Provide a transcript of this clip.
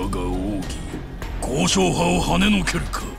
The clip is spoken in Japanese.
我が奥義高尚派を跳ねのけるか。